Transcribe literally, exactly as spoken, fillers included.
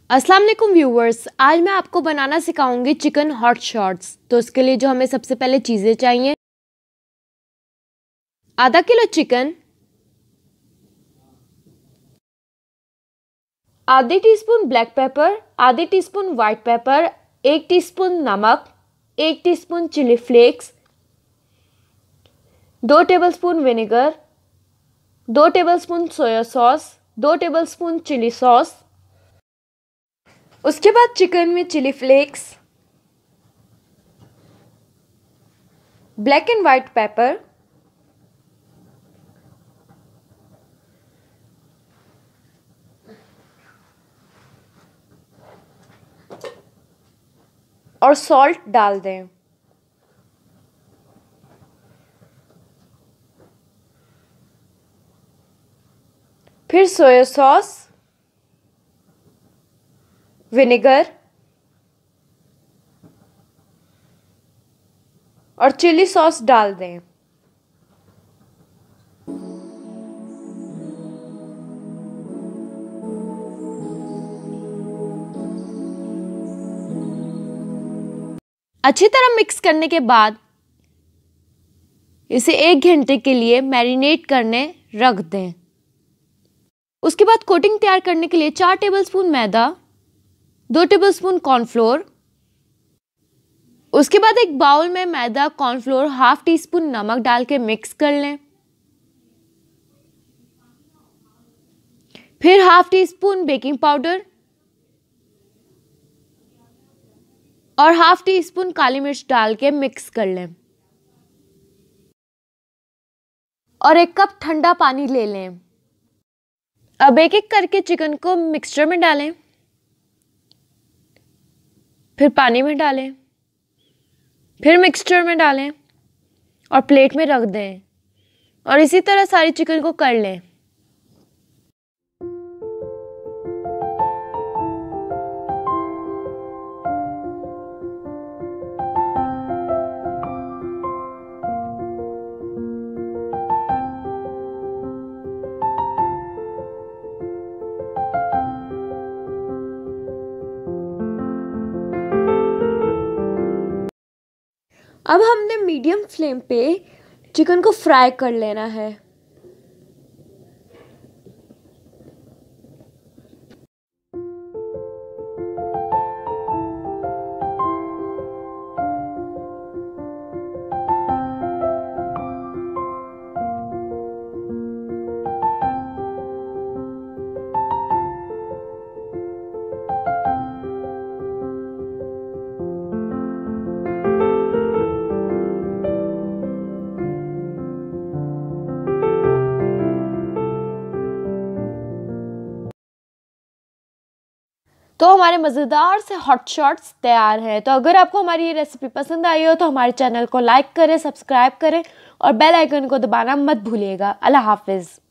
अस्सलाम वालेकुम व्यूवर्स, आज मैं आपको बनाना सिखाऊंगी चिकन हॉट शॉट्स। तो उसके लिए जो हमें सबसे पहले चीज़ें चाहिए, आधा किलो चिकन, आधी टीस्पून ब्लैक पेपर, आधी टीस्पून वाइट पेपर, एक टीस्पून नमक, एक टीस्पून चिली फ्लेक्स, दो टेबलस्पून विनेगर, दो टेबलस्पून सोया सॉस, दो टेबलस्पून चिली सॉस। उसके बाद चिकन में chilli flakes, black and white pepper, और सॉल्ट डाल दें। फिर सोया सॉस, विनेगर और चिली सॉस डाल दें। अच्छी तरह मिक्स करने के बाद इसे एक घंटे के लिए मैरिनेट करने रख दें। उसके बाद कोटिंग तैयार करने के लिए चार टेबलस्पून मैदा, दो टेबलस्पून कॉर्नफ्लोर, उसके बाद एक बाउल में मैदा, कॉर्नफ्लोर, हाफ टी स्पून नमक डाल के मिक्स कर लें। फिर half teaspoon baking powder और हाफ टी स्पून काली मिर्च डाल के मिक्स कर लें और एक कप ठंडा पानी ले लें। अब एक एक करके चिकन को मिक्सचर में डालें, फिर पानी में डालें, फिर मिक्सचर में डालें और प्लेट में रख दें और इसी तरह सारी चिकन को कर लें। अब हमने मीडियम फ्लेम पे चिकन को फ्राई कर लेना है। तो हमारे मज़ेदार से हॉट शॉट्स तैयार हैं। तो अगर आपको हमारी ये रेसिपी पसंद आई हो तो हमारे चैनल को लाइक करें, सब्सक्राइब करें और बेल आइकन को दबाना मत भूलिएगा। अल्लाह हाफिज़।